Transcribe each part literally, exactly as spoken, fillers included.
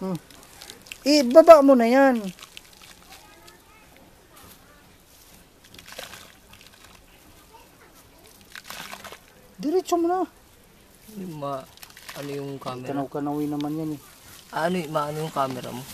Hmm. Ibaba mo na yan. Diretso mo na. Ma, ano yung camera? Kanaw-kanawin naman yan eh. Ah, ano, ma, ano yung camera mo?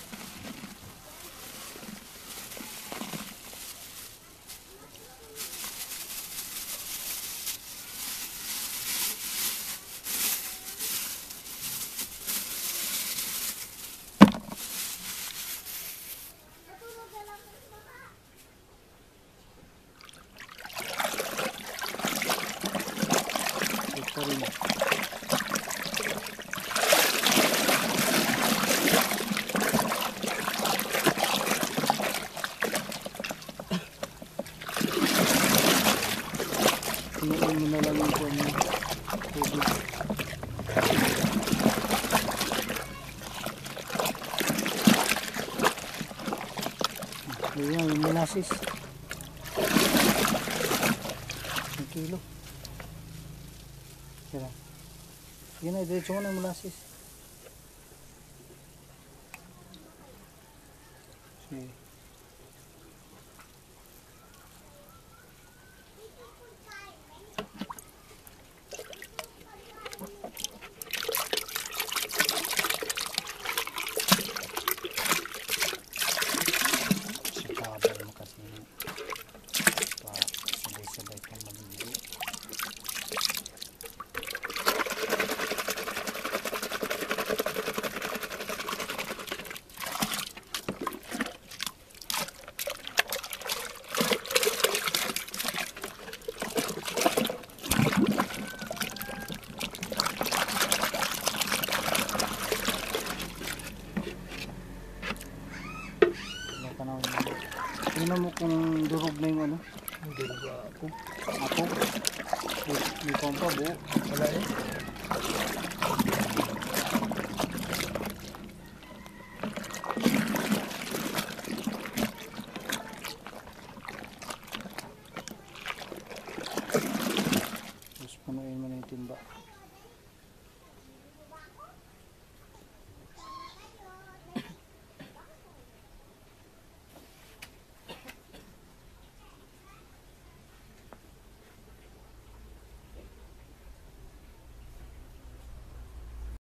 Ito rin. Pinuin mo na lang yung buwan mo. Tubig. Ayan, yung molasses. Ang kilo. Kaya. Yun na, diretso mo na yung molasses. Sige. Sabay mo kasi pa sabay-sabay kang maliligo. Tingnan mo kung durog na yung ano. Hindi ba ako? Ako? May, may pompa buo. Wala eh. Tapos punuin mo na yung timba.